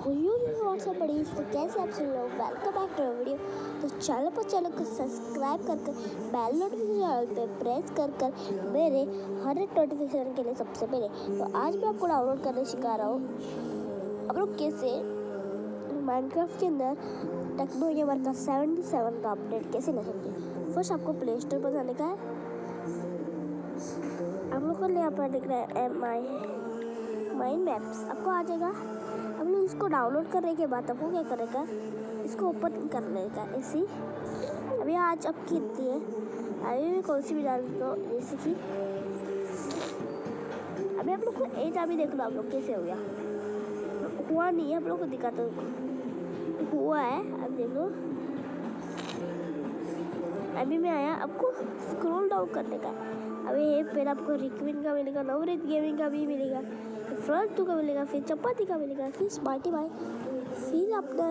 WhatsApp बड़ी तो कैसे आप सुन लोग वेलकम बैक टू वीडियो। तो चैनल को सब्सक्राइब कर बेल नोटिफिकेशन पे प्रेस कर मेरे हर एक नोटिफिकेशन के लिए सबसे पहले। तो आज मैं आपको डाउनलोड करने सिखा रहा हूँ आप लोग कैसे माइनक्राफ्ट के अंदर टेक्नो गेमर का 77 का अपडेट कैसे ले सकते हैं। फर्स्ट आपको प्ले स्टोर पर जाने का है। आप लोग को यहाँ पर दिख रहा है माई मैप्स, आपको आ जाएगा। अब लोग इसको डाउनलोड करने के बाद आपको क्या करेगा, इसको ओपन कर लेगा ऐसी। अभी आज अब कितनी है, अभी मैं कौन सी भी डाल दो, जैसे कि अभी आप लोग को एज अभी देख लो आप लोग कैसे हो गया, हुआ नहीं है। आप लोग को दिखाता हूँ, हुआ है। अब देख लो अभी मैं आया, आपको स्क्रॉल डाउन करने का। अभी फिर आपको रिक्विन का मिलेगा, नवरीत गेमिंग का भी मिलेगा, फ्रंट 2 का मिलेगा, फिर चपाती का मिलेगा, फिर स्मार्टी भाई, फिर अपना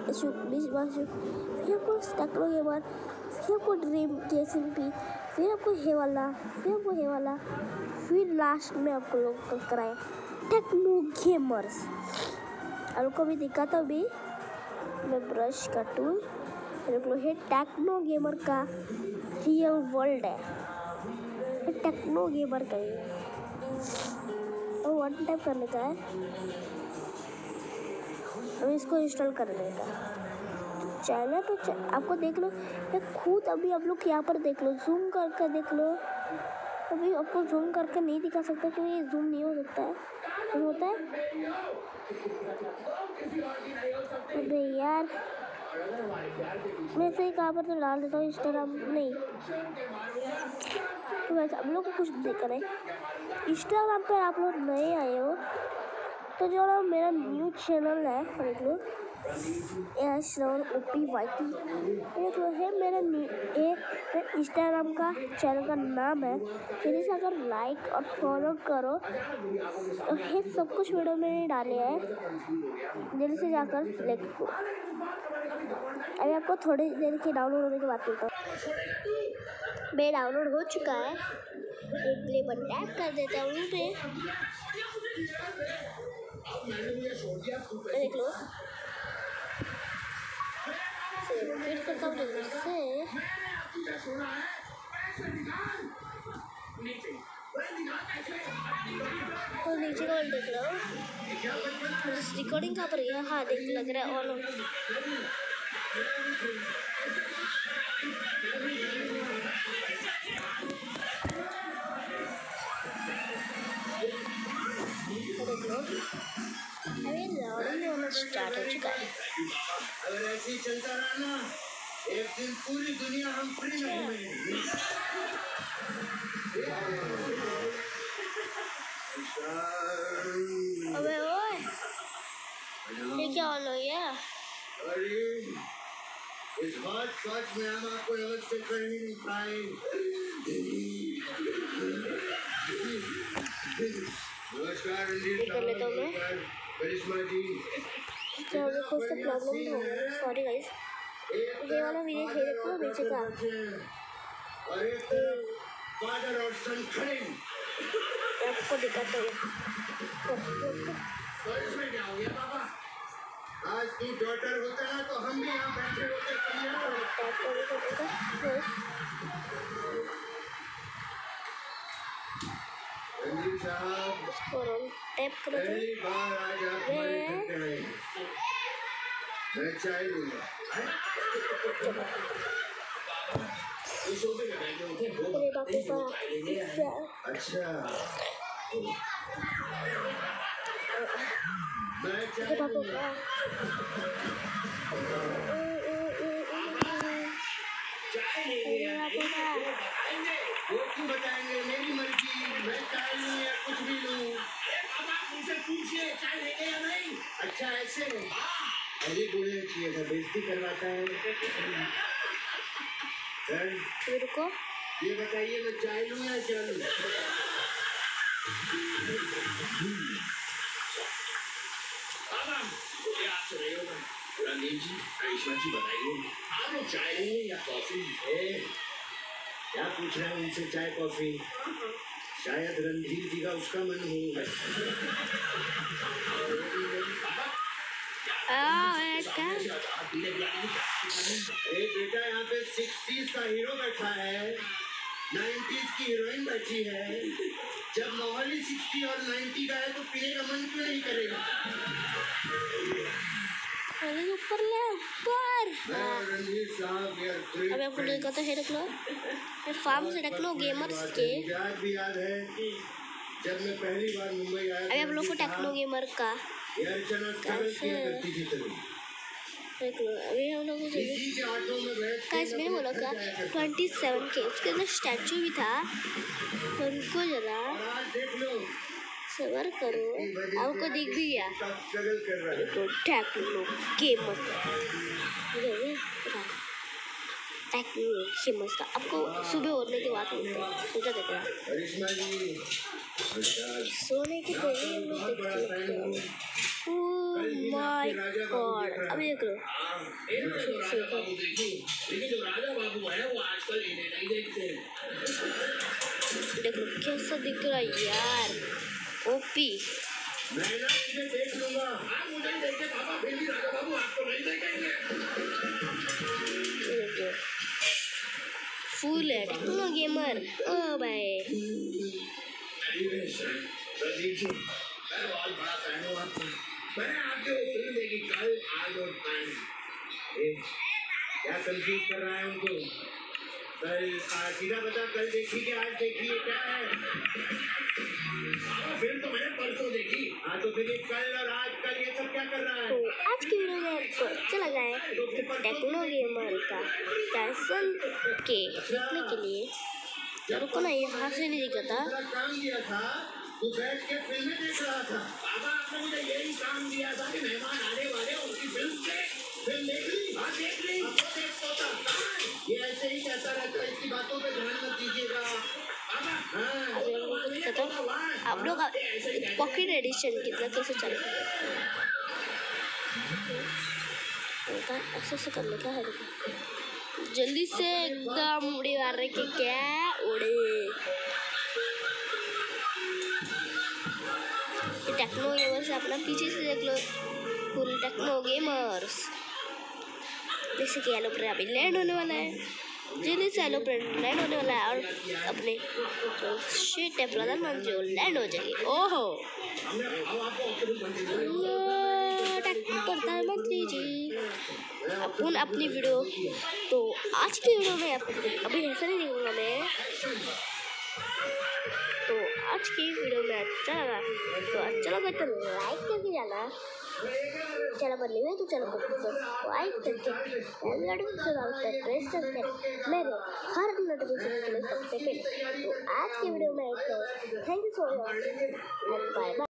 फिर आपको टेक्नो गेमर, फिर आपको ड्रीम जेएसएमपी, फिर आपको हे वाला, फिर आपको हे वाला, फिर लास्ट में आपको लोग कराए टेक्नो गेमर्स। आपको भी दिखाता हूँ भी मैं ब्रश का टूल है। टेक्नो गेमर का रियल वर्ल्ड है, टेक्नो गेमर का और वन टाइप करने का है। अब इसको इंस्टॉल करने का चैनल पे आपको देख लो या खुद। अभी आप लोग यहाँ पर देख लो, जूम करके देख लो। अभी आपको जूम करके नहीं दिखा सकता क्योंकि ये जूम नहीं हो सकता है, जूम होता है। अबे यार मैं सही कहाँ पर तो डाल देता हूँ, इंस्टाग्राम नहीं। तो वैसे आप लोग को कुछ देखना है, इंस्टाग्राम पर आप लोग नए आए हो तो जो ना मेरा न्यू चैनल है देख लो, श्रवण OPYT देख लो है मेरा इंस्टाग्राम का चैनल का नाम है। जल्दी से अगर लाइक और फॉलो करो तो ये सब कुछ वीडियो मैंने डाले हैं, जल्दी से जाकर देखो। अभी आपको थोड़ी देर के डाउनलोड होने की बात करता हूँ। मैं डाउनलोड हो चुका है, एक प्ले पर टैप कर देता हूँ पे देख लो, वेट करता हूँ जल्दी से। तो नीचे का देख लो, रिकॉर्डिंग कहाँ पर गया। हाँ देख लग रहा है ऑन। देख लो अभी लॉडिंग होना स्टार्ट हो चुका है। अगर ऐसे ही चलता रहा ना, एक दिन पूरी दुनिया हम फ्री में घूमेंगे। अबे ओए, ये क्या ऑन हो गया? अरे इस बात सच में हम आपको अलग से कर ही नहीं पाए। नमस्कार रंजीत, कर लेता हूँ मैं। करिश्मा जी, क्या अभी कुछ तो प्रॉब्लम हो गया, सॉरी गाइस। ये वाला वीडियो है देखो नीचे का। और एक फादर और सन खड़े आपको दिखाता हूँ। तो इसमें क्या हो गया पापा? आज तू डॉटर होता ना तो हम भी यहाँ बैठे होते। रंजीत साहब, टैप करो तो पहली बार आज आप हमारे घर पे आए। मैं चाय लूँगा। अरे बापू का अच्छा, मैं अरे बापू का वो क्यों बताएंगे, मेरी मर्जी, मैं चाय लूँ या कुछ भी लूँ। मुझसे पूछिए चाय लेंगे या नहीं। अच्छा ऐसे अरे बोले चाहिए था, बेइज्जती करवाता है। रुको, ये बताइए मैं चाय लूँ या क्या लूँ? रंजीत जी, करिश्मा जी बताइए, आप लोग चाय लेंगे या कॉफी? क्या पूछ रहे हैं उनसे, चाय कॉफी? शायद रणधीर जी का उसका मन हो। क्या क्या बेटा यहाँ पे 60s का हीरो बैठा है, 90s की हीरोइन बैठी है। जब माहौल ही 60 और 90 का है तो पीने का मन क्यों नहीं करेगा? अरे ऊपर ले ऊपर। अबे आपको देखा था टेक्नो फार्म से टेक्नो गेमर्स के भी याद है जब मैं पहली बार मुंबई आया। अबे आप लोग को टेक्नो गेमर का कैसे अभी हम लोग को मैंने बोला था 27 के उसके अंदर स्टैचू भी था। उनको जरा सबर करो, आपको दिख भी गया तो टेक्नो गेमर का आपको सुबह होने के बाद मिलता है। सोचा देते हैं सोने के पहले हम लोग देखते हैं। ओह माय गॉड अभी देख लो देखो कैसा दिख रहा है यार ओपी। मैं ना तुझे देख लूंगा। मुझे देखे पापा फिर भी राजा बाबू आपको नहीं देखेंगे। फुल है टेक्नो गेमर। ओ भाई प्रदीप जी मैं बहुत बड़ा फैन हूँ आपका। मैंने आपके फिल्म देखी कल आज और कल। क्या कंफ्यूज कर रहा है उनको? कल सीधा बता कल देखी कि आज देखी है क्या है? फिल्म तो मैंने परसों देखी। हाँ तो फिर ये कल और आज कल ये सब क्या कर रहा है? तो आज की वीडियो में आपको अच्छा लगा है टेक्नो गेमर का कैसन के देखने के लिए रुको ना यहाँ से नहीं दिखा था। काम दिया था तू बैठ के फिल्में देख रहा था। बाबा आपने मुझे यही काम दिया था कि मेहमान आने वाले उनकी फिल्म देख ली। हाँ देख ली। ये ऐसे ही कहता रहता है, इसकी बातों पे ध्यान मत दीजिएगा। आप लोग पॉकेट एडिशन कितना कैसे चल रहा है ऐसे करने का है। जल्दी से एकदम उड़ी मार रहे कि क्या उड़े टेक्नो गेमर्स अपना पीछे से देख लो फुल टेक्नो गेमर्स। जैसे कि एलोप्लेन अभी लैंड होने वाला है। जल्दी से एलोप्लेन लैंड होने वाला है और अपने शिट है प्रधानमंत्री जो लैंड हो जाएगी। ओहो प्रधानमंत्री जी अपन अपनी वीडियो तो आज की वीडियो में अभी ऐसा नहीं दिखूंगा मैं। तो आज की वीडियो में अच्छा लगा तो लाइक करके जाना। चैनल पर नहीं है तो चैनल को सब्सक्राइब करके प्रेस करके मेरे हर नोटिफिकेशन के लिए सबसे पहले। तो आज की वीडियो में thank you so much and bye bye.